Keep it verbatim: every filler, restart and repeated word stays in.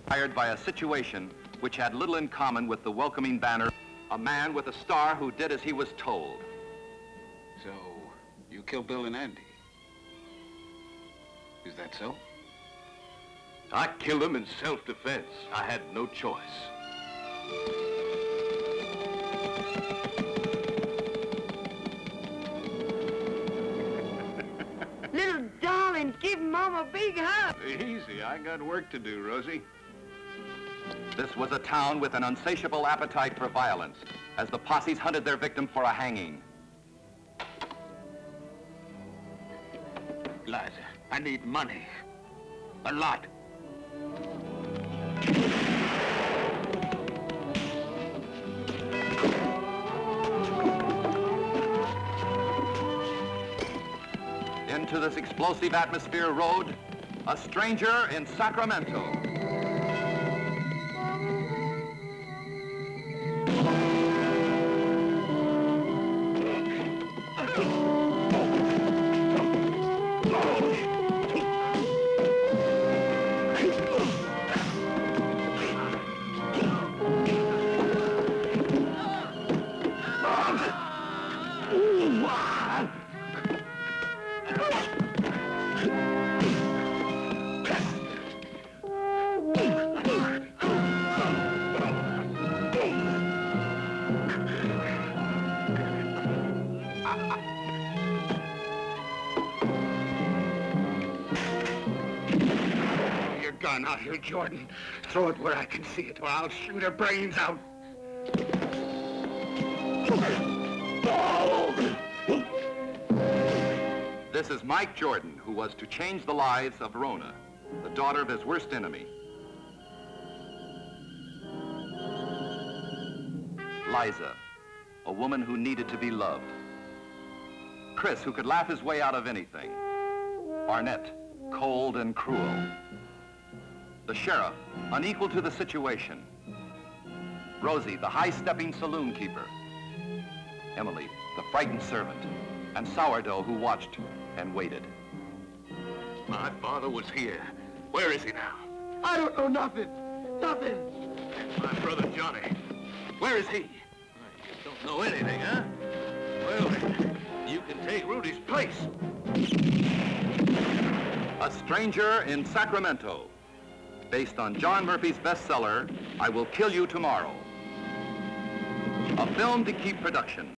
Hired by a situation which had little in common with the welcoming banner, a man with a star who did as he was told. So, you killed Bill and Andy. Is that so? I killed him in self-defense. I had no choice. Little darling, give Mom a big hug. Easy, I got work to do, Rosie. This was a town with an insatiable appetite for violence, as the posses hunted their victim for a hanging. Liza, I need money. A lot. Into this explosive atmosphere rode a stranger in Sacramento. Gun out here, Jordan. Throw it where I can see it, or I'll shoot her brains out. This is Mike Jordan, who was to change the lives of Rona, the daughter of his worst enemy. Liza, a woman who needed to be loved. Chris, who could laugh his way out of anything. Barnett, cold and cruel. The sheriff, unequal to the situation. Rosie, the high-stepping saloon keeper. Emily, the frightened servant. And Sourdough, who watched and waited. My father was here. Where is he now? I don't know nothing. Nothing. My brother Johnny. Where is he? You don't know anything, huh? Well, then, you can take Rudy's place. A Stranger in Sacramento. Based on John Murphy's bestseller, I Will Kill You Tomorrow. A Film to Keep production.